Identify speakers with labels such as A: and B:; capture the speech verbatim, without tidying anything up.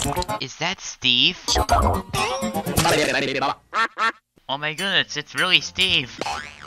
A: Is that Steve? Oh my goodness, it's really Steve.